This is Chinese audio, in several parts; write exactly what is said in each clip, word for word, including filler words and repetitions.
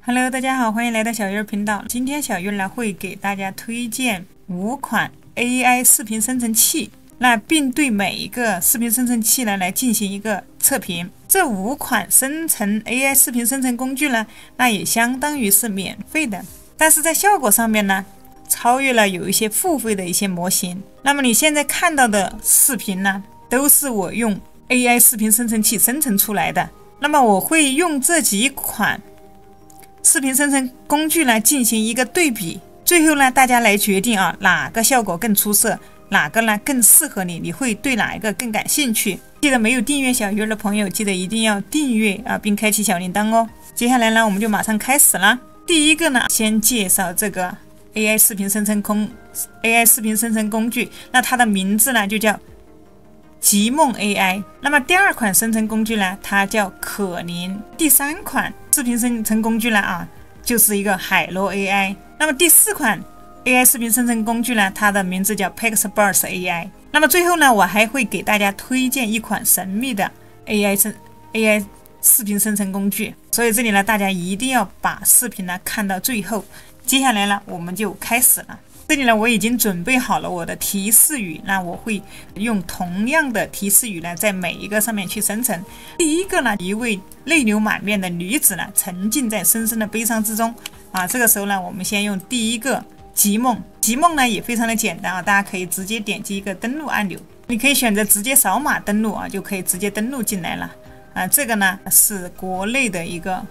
Hello， 大家好，欢迎来到小鱼儿频道。今天小鱼儿呢会给大家推荐五款 A I 视频生成器，那并对每一个视频生成器呢来进行一个测评。这五款生成 A I 视频生成工具呢，那也相当于是免费的，但是在效果上面呢，超越了有一些付费的一些模型。那么你现在看到的视频呢，都是我用 A I 视频生成器生成出来的。那么我会用这几款视频生成工具呢进行一个对比，最后呢大家来决定啊哪个效果更出色，哪个呢更适合你，你会对哪一个更感兴趣。记得没有订阅小鱼儿的朋友，记得一定要订阅啊，并开启小铃铛哦。接下来呢我们就马上开始了。第一个呢，先介绍这个 A I 视频生成工 A I 视频生成工具，那它的名字呢就叫极梦 A I。 那么第二款生成工具呢，它叫可伶。第三款视频生成工具呢啊，就是一个海螺 A I。 那么第四款 A I 视频生成工具呢，它的名字叫 Pixburst A I。 那么最后呢，我还会给大家推荐一款神秘的 A I 生 A I 视频生成工具，所以这里呢大家一定要把视频呢看到最后。接下来呢我们就开始了。这里呢我已经准备好了我的提示语，那我会用同样的提示语呢在每一个上面去生成。第一个呢，一位泪流满面的女子呢沉浸在深深的悲伤之中啊。这个时候呢我们先用第一个极梦。极梦呢也非常的简单啊，大家可以直接点击一个登录按钮，你可以选择直接扫码登录啊，就可以直接登录进来了啊。这个呢是国内的一个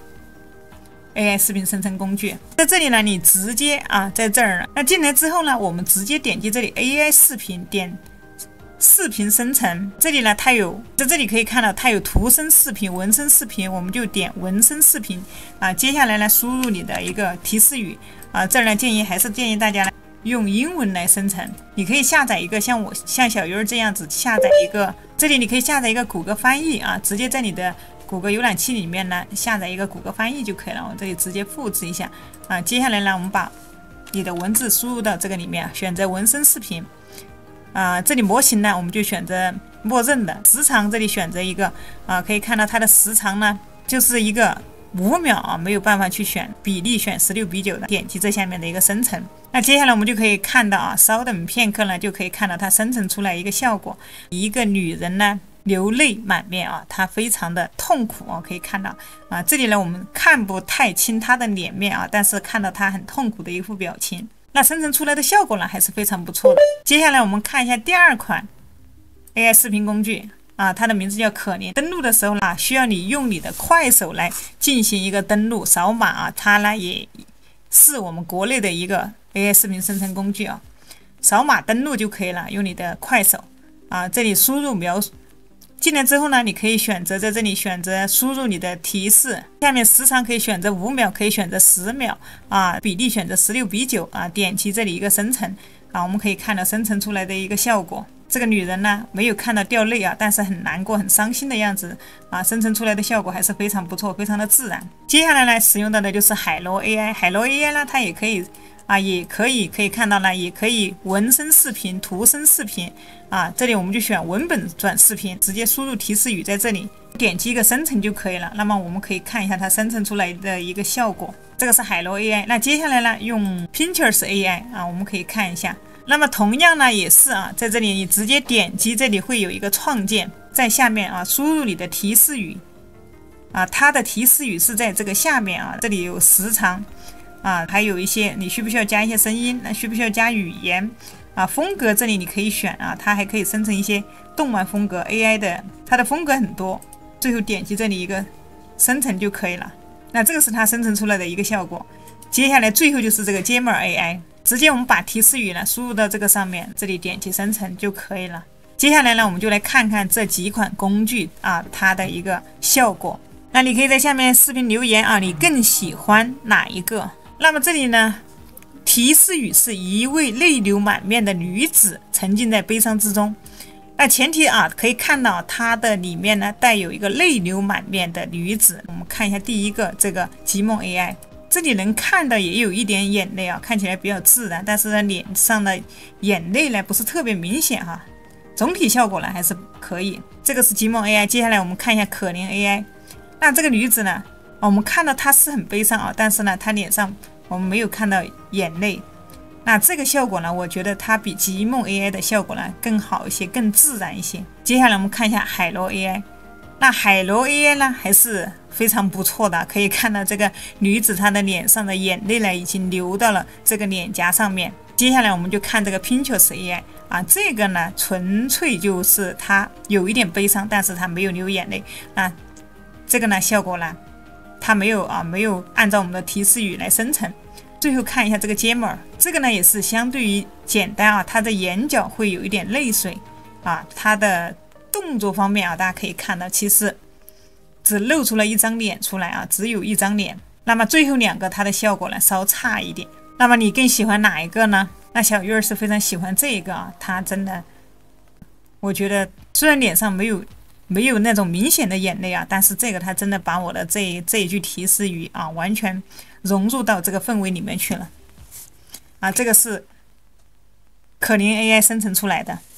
A I 视频生成工具，在这里呢，你直接啊，在这儿，那进来之后呢，我们直接点击这里 A I 视频，点视频生成。这里呢，它有在这里可以看到，它有图声视频、文声视频，我们就点文声视频啊。接下来呢，输入你的一个提示语啊，这儿呢建议还是建议大家呢用英文来生成。你可以下载一个像我像小鱼儿这样子下载一个，这里你可以下载一个谷歌翻译啊，直接在你的谷歌浏览器里面呢下载一个谷歌翻译就可以了，我这里直接复制一下啊。接下来呢，我们把你的文字输入到这个里面，选择文声视频啊。这里模型呢，我们就选择默认的时长，这里选择一个啊，可以看到它的时长呢就是一个五秒啊，没有办法去选比例，选十六比九的，点击这下面的一个生成。那接下来我们就可以看到啊，稍等片刻呢，就可以看到它生成出来一个效果，一个女人呢流泪满面啊，她非常的痛苦啊，可以看到啊，这里呢我们看不太清她的脸面啊，但是看到她很痛苦的一副表情。那生成出来的效果呢还是非常不错的。接下来我们看一下第二款 A I 视频工具啊，它的名字叫可伶。登录的时候呢，需要你用你的快手来进行一个登录扫码啊，它呢也是我们国内的一个 A I 视频生成工具啊，扫码登录就可以了，用你的快手啊，这里输入描述。进来之后呢，你可以选择在这里选择输入你的提示，下面时长可以选择五秒，可以选择十秒啊，比例选择十六比九啊，点击这里一个生成啊，我们可以看到生成出来的一个效果。这个女人呢没有看到掉泪啊，但是很难过很伤心的样子啊，生成出来的效果还是非常不错，非常的自然。接下来呢使用到的就是海螺 A I。 海螺 A I 呢它也可以啊，也可以可以看到呢，也可以文声视频、图声视频啊。这里我们就选文本转视频，直接输入提示语在这里，点击一个生成就可以了。那么我们可以看一下它生成出来的一个效果。这个是海螺 A I。 那接下来呢，用 Pinterest A I 啊，我们可以看一下。那么同样呢也是啊，在这里你直接点击，这里会有一个创建，在下面啊输入你的提示语啊，它的提示语是在这个下面啊，这里有时长。啊，还有一些你需不需要加一些声音？那需不需要加语言？啊，风格这里你可以选啊，它还可以生成一些动漫风格 A I 的，它的风格很多。最后点击这里一个生成就可以了。那这个是它生成出来的一个效果。接下来最后就是这个杰 A I， 直接我们把提示语呢输入到这个上面，这里点击生成就可以了。接下来呢，我们就来看看这几款工具啊，它的一个效果。那你可以在下面视频留言啊，你更喜欢哪一个？那么这里呢，提示语是一位泪流满面的女子沉浸在悲伤之中。那前提啊，可以看到它的里面呢带有一个泪流满面的女子。我们看一下第一个这个极梦 A I， 这里能看到也有一点眼泪啊，看起来比较自然，但是呢脸上的眼泪呢不是特别明显哈、啊，总体效果呢还是可以。这个是极梦 A I。 接下来我们看一下可伶 A I。 那这个女子呢我们看到他是很悲伤啊，但是呢，他脸上我们没有看到眼泪。那这个效果呢，我觉得它比极梦 A I 的效果呢更好一些，更自然一些。接下来我们看一下海螺 A I。那海螺 A I 呢还是非常不错的，可以看到这个女子她的脸上的眼泪呢已经流到了这个脸颊上面。接下来我们就看这个 Pinterest A I 啊，这个呢纯粹就是她有一点悲伤，但是她没有流眼泪。那这个呢效果呢，它没有啊没有按照我们的提示语来生成。最后看一下这个睫毛，这个呢也是相对于简单啊，它的眼角会有一点泪水啊，它的动作方面啊，大家可以看到，其实只露出了一张脸出来啊，只有一张脸。那么最后两个它的效果呢稍差一点。那么你更喜欢哪一个呢？那小鱼儿是非常喜欢这个啊，它真的，我觉得虽然脸上没有没有那种明显的眼泪啊，但是这个它真的把我的这这一句提示语啊完全融入到这个氛围里面去了啊，这个是可伶 A I 生成出来的。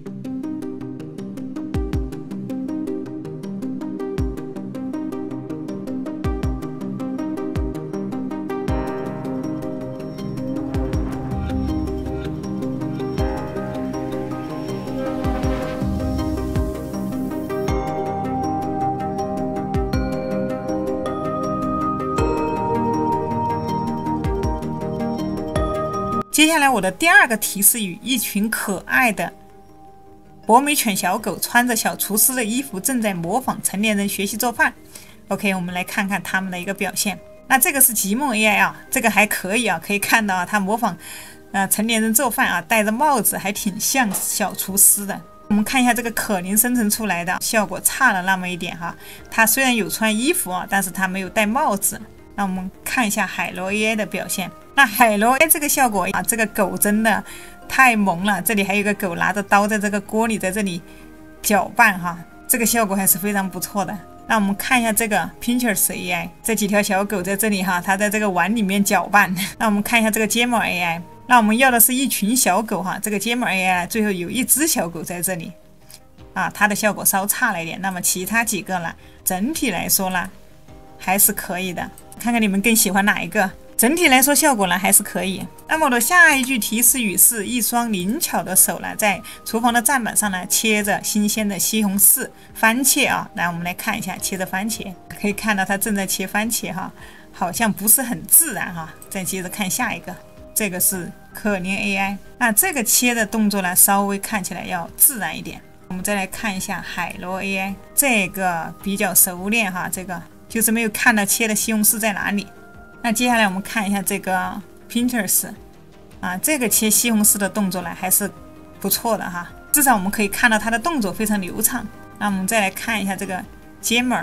接下来我的第二个提示语，一群可爱的博美犬小狗穿着小厨师的衣服，正在模仿成年人学习做饭。OK， 我们来看看他们的一个表现。那这个是极梦 A I 啊，这个还可以啊，可以看到啊，它模仿呃成年人做饭啊，戴着帽子，还挺像小厨师的。我们看一下这个可伶生成出来的效果差了那么一点哈，它虽然有穿衣服啊，但是它没有戴帽子。那我们看一下海螺 A I 的表现。那海螺 A I 这个效果啊，这个狗真的太萌了，这里还有个狗拿着刀在这个锅里在这里搅拌哈，这个效果还是非常不错的。那我们看一下这个 Pinterest A I， 这几条小狗在这里哈，它在这个碗里面搅拌。那我们看一下这个睫毛 A I， 那我们要的是一群小狗哈，这个睫毛 A I 最后有一只小狗在这里啊，它的效果稍差了一点。那么其他几个呢，整体来说呢还是可以的，看看你们更喜欢哪一个。整体来说效果呢还是可以。那么我的下一句提示语是一双灵巧的手呢在厨房的砧板上呢切着新鲜的西红柿番茄啊，来我们来看一下切着番茄，可以看到它正在切番茄哈，好像不是很自然哈。再接着看下一个，这个是可伶 A I， 那这个切的动作呢稍微看起来要自然一点。我们再来看一下海螺 A I， 这个比较熟练哈，这个就是没有看到切的西红柿在哪里。那接下来我们看一下这个 Pinterest 啊，这个切西红柿的动作呢还是不错的哈，至少我们可以看到它的动作非常流畅。那我们再来看一下这个 Jammer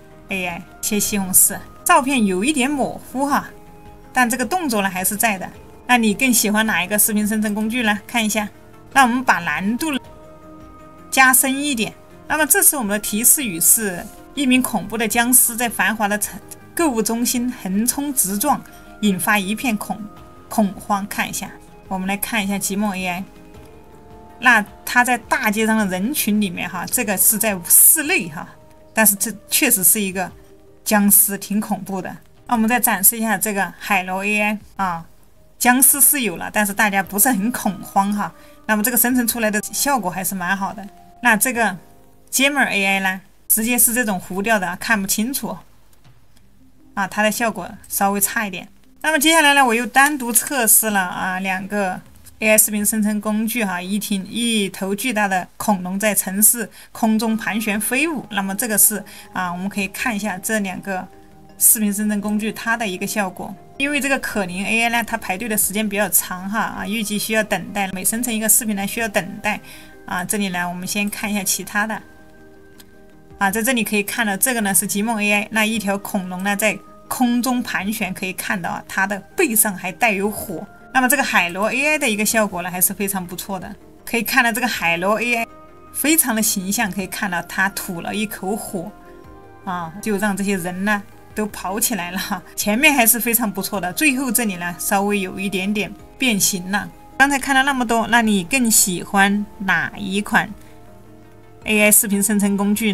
A I 切西红柿，照片有一点模糊哈，但这个动作呢还是在的。那你更喜欢哪一个视频生成工具呢？看一下。那我们把难度加深一点。那么这次我们的提示语是一名恐怖的僵尸在繁华的城购物中心横冲直撞，引发一片恐恐慌。看一下，我们来看一下极梦 A I， 那它在大街上的人群里面哈，这个是在室内哈，但是这确实是一个僵尸，挺恐怖的。那我们再展示一下这个海螺 A I 啊，僵尸是有了，但是大家不是很恐慌哈。那么这个生成出来的效果还是蛮好的。那这个 Jammer A I 呢，直接是这种糊掉的，看不清楚。啊，它的效果稍微差一点。那么接下来呢，我又单独测试了啊两个 A I 视频生成工具哈，一挺一头巨大的恐龙在城市空中盘旋飞舞。那么这个是啊，我们可以看一下这两个视频生成工具它的一个效果。因为这个可伶 A I 呢，它排队的时间比较长哈啊，预计需要等待，每生成一个视频呢需要等待啊。这里呢，我们先看一下其他的。啊，在这里可以看到，这个呢是极梦 A I， 那一条恐龙呢在空中盘旋，可以看到啊，它的背上还带有火。那么这个海螺 A I 的一个效果呢还是非常不错的，可以看到这个海螺 A I 非常的形象，可以看到它吐了一口火啊，就让这些人呢都跑起来了。前面还是非常不错的，最后这里呢稍微有一点点变形了。刚才看到那么多，那你更喜欢哪一款 A I 视频生成工具呢？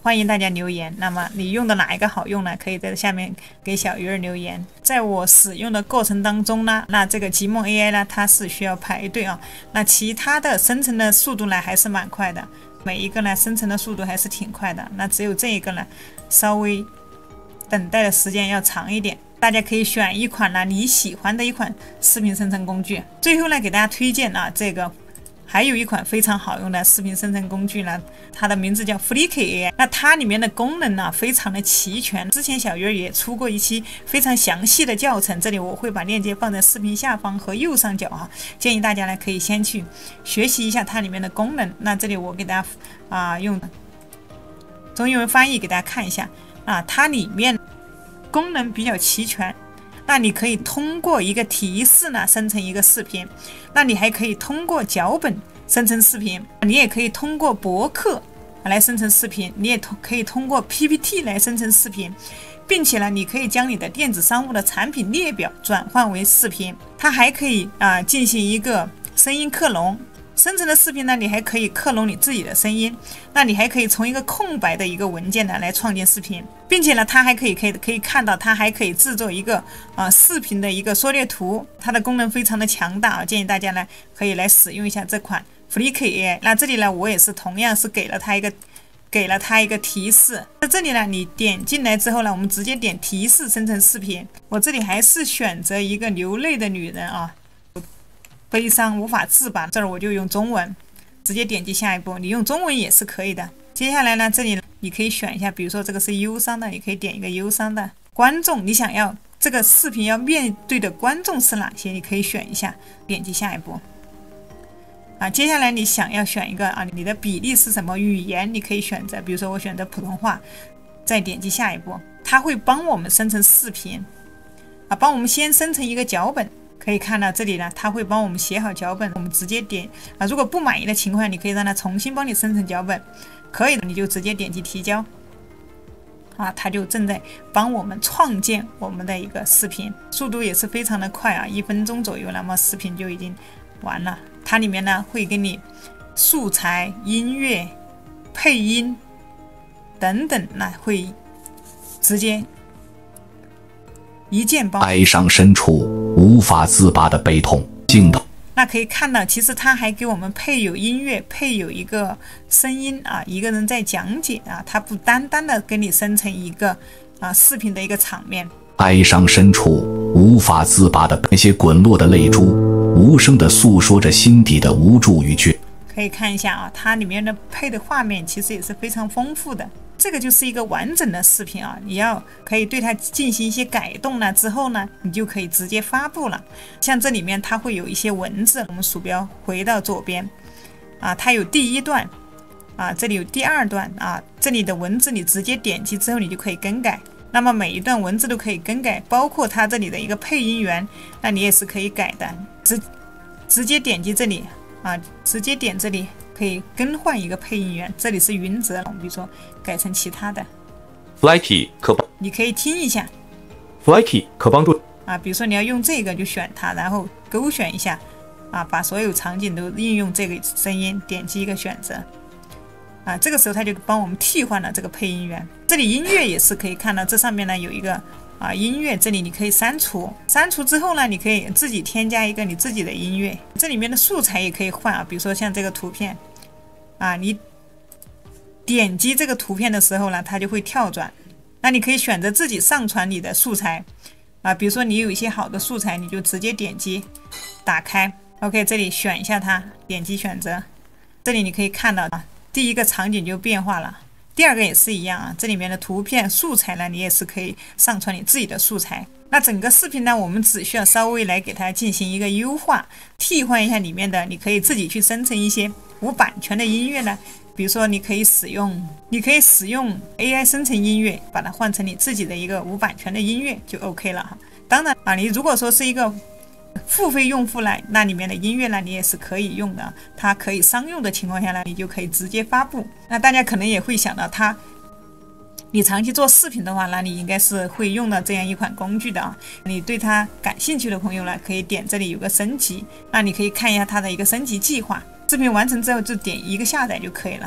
欢迎大家留言。那么你用的哪一个好用呢？可以在下面给小鱼儿留言。在我使用的过程当中呢，那这个极梦 A I 呢，它是需要排队啊。那其他的生成的速度呢，还是蛮快的。每一个呢，生成的速度还是挺快的。那只有这一个呢，稍微等待的时间要长一点。大家可以选一款呢你喜欢的一款视频生成工具。最后呢，给大家推荐啊这个。还有一款非常好用的视频生成工具呢，它的名字叫 Flickr A I。那它里面的功能呢非常的齐全。之前小鱼儿也出过一期非常详细的教程，这里我会把链接放在视频下方和右上角啊，建议大家呢可以先去学习一下它里面的功能。那这里我给大家啊用中英文翻译给大家看一下啊，它里面功能比较齐全。那你可以通过一个提示呢生成一个视频，那你还可以通过脚本生成视频，你也可以通过博客来生成视频，你也可以通过 P P T 来生成视频，并且呢，你可以将你的电子商务的产品列表转换为视频，它还可以啊、呃、进行一个声音克隆。生成的视频呢，你还可以克隆你自己的声音，那你还可以从一个空白的一个文件呢来创建视频，并且呢，它还可以可以可以看到，它还可以制作一个啊、呃、视频的一个缩略图，它的功能非常的强大啊，建议大家呢可以来使用一下这款 Flickr A I。那这里呢，我也是同样是给了它一个给了它一个提示，在这里呢，你点进来之后呢，我们直接点提示生成视频，我这里还是选择一个流泪的女人啊。悲伤无法自拔，这儿我就用中文，直接点击下一步。你用中文也是可以的。接下来呢，这里你可以选一下，比如说这个是忧伤的，你可以点一个忧伤的观众。你想要这个视频要面对的观众是哪些？你可以选一下，点击下一步。啊，接下来你想要选一个啊，你的比例是什么语言？你可以选择，比如说我选择普通话，再点击下一步，它会帮我们生成视频，啊，帮我们先生成一个脚本。可以看到这里呢，它会帮我们写好脚本，我们直接点啊。如果不满意的情况，你可以让它重新帮你生成脚本，可以的你就直接点击提交，啊，它就正在帮我们创建我们的一个视频，速度也是非常的快啊，一分钟左右，那么视频就已经完了。它里面呢会给你素材、音乐、配音等等，那会直接一键帮。 哀伤深处无法自拔的悲痛，静的。 那可以看到，其实它还给我们配有音乐，配有一个声音啊，一个人在讲解啊，它不单单的给你生成一个啊视频的一个场面。 哀伤深处无法自拔的那些滚落的泪珠，无声的诉说着心底的无助与绝。 可以看一下啊，它里面的配的画面其实也是非常丰富的。这个就是一个完整的视频啊，你要可以对它进行一些改动了之后呢，你就可以直接发布了。像这里面它会有一些文字，我们鼠标回到左边啊，它有第一段啊，这里有第二段啊，这里的文字你直接点击之后你就可以更改。那么每一段文字都可以更改，包括它这里的一个配音员，那你也是可以改的。直直接点击这里啊，直接点这里。可以更换一个配音员，这里是云泽，我们比如说改成其他的。 Flickr 可帮， 你可以听一下。 Flickr 可帮助啊，比如说你要用这个就选它，然后勾选一下，啊，把所有场景都应用这个声音，点击一个选择。啊，这个时候它就帮我们替换了这个配音员。这里音乐也是可以看到，这上面呢有一个啊音乐，这里你可以删除，删除之后呢，你可以自己添加一个你自己的音乐。这里面的素材也可以换啊，比如说像这个图片。啊，你点击这个图片的时候呢，它就会跳转。那你可以选择自己上传你的素材啊，比如说你有一些好的素材，你就直接点击打开 ，OK， 这里选一下它，点击选择，这里你可以看到啊，第一个场景就变化了，第二个也是一样啊，这里面的图片素材呢，你也是可以上传你自己的素材。那整个视频呢，我们只需要稍微来给它进行一个优化，替换一下里面的，你可以自己去生成一些无版权的音乐呢，比如说你可以使用，你可以使用 A I 生成音乐，把它换成你自己的一个无版权的音乐就 OK 了哈。当然啊，你如果说是一个付费用户呢，那里面的音乐呢，你也是可以用的，它可以商用的情况下呢，你就可以直接发布。那大家可能也会想到它。你长期做视频的话，那你应该是会用到这样一款工具的啊。你对它感兴趣的朋友呢，可以点这里有个升级，那你可以看一下它的一个升级计划。视频完成之后就点一个下载就可以了。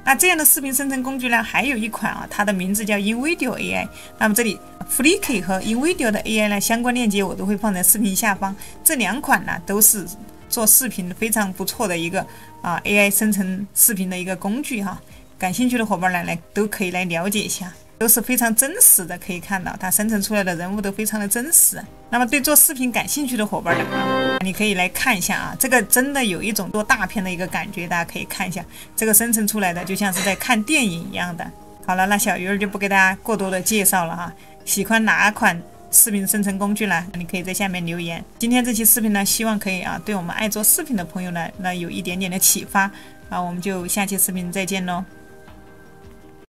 那这样的视频生成工具呢，还有一款啊，它的名字叫 InVideo A I。那么这里 Flickr 和 InVideo 的 A I 呢，相关链接我都会放在视频下方。这两款呢，都是做视频非常不错的一个啊 A I 生成视频的一个工具哈。感兴趣的伙伴呢，来都可以来了解一下。都是非常真实的，可以看到它生成出来的人物都非常的真实。那么对做视频感兴趣的伙伴呢，啊，你可以来看一下啊，这个真的有一种做大片的一个感觉，大家可以看一下，这个生成出来的就像是在看电影一样的。好了，那小鱼儿就不给大家过多的介绍了哈。喜欢哪款视频生成工具呢？你可以在下面留言。今天这期视频呢，希望可以啊，对我们爱做视频的朋友呢，那有一点点的启发啊，我们就下期视频再见喽。